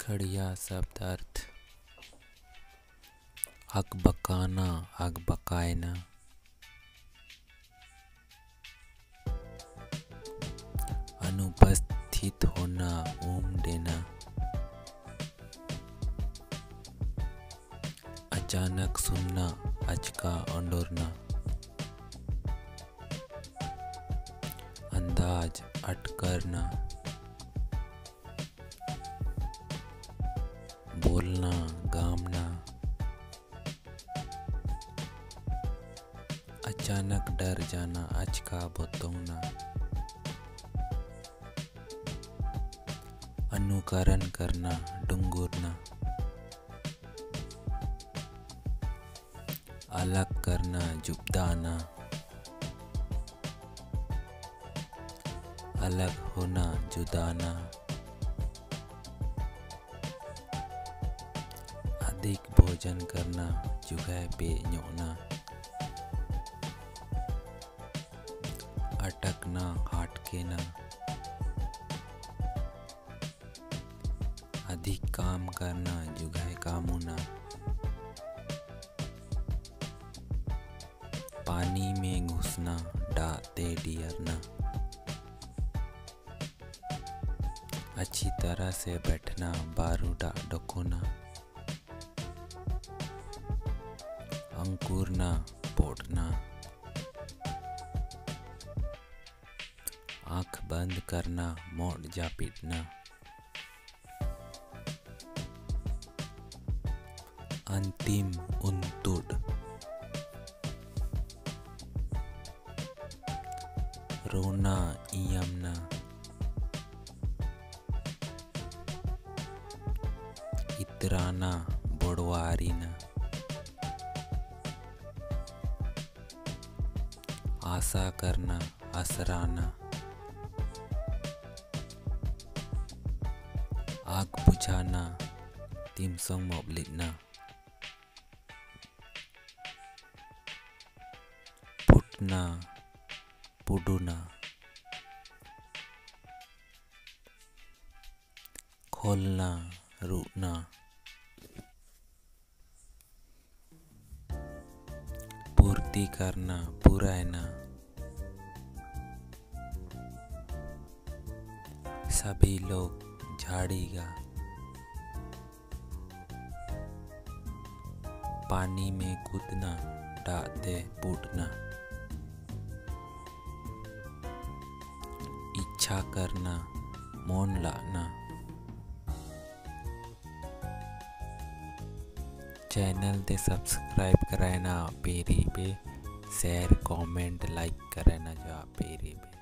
खड़िया शब्द अर्थ अकबकाना, अकबकायना। अनुपस्थित होना, ऊम देना। अचानक सुनना, अचका अंडोरना। अंदाज अटकरना। बोलना, गामना। अचानक डर जाना, अचका बोतौना। अनुकरण करना, डुंगुरना। अलग करना, जुबदाना। अलग होना, जुदाना। अधिक भोजन करना, जुगाय पे न्योना। अटकना, हाटकेना। अधिक काम करना, जुगाय कामुना। पानी में घुसना, डाते डियरना। अच्छी तरह से बैठना, बारूडा डकोना। अंकुरना, पोटना। आँख बंद करना, मोट जापिटना। अंतिम उन्तुड। रोना, इयमना। इतराना, बोड़वारीना। आशा करना, असराना। आग बुझाना, तिमसोंग मोबलिटना। फुटना, पुडुना। खोलना, रुना। पूर्ति करना, पुरायना। सभी लोग झाड़ीगा। पानी में कूदना, डाते पुटना। इच्छा करना, मोन लाना। चैनल ते सब्सक्राइब कराना पेरी पे, शेयर कमेंट लाइक कराना जो आप पेरी पे।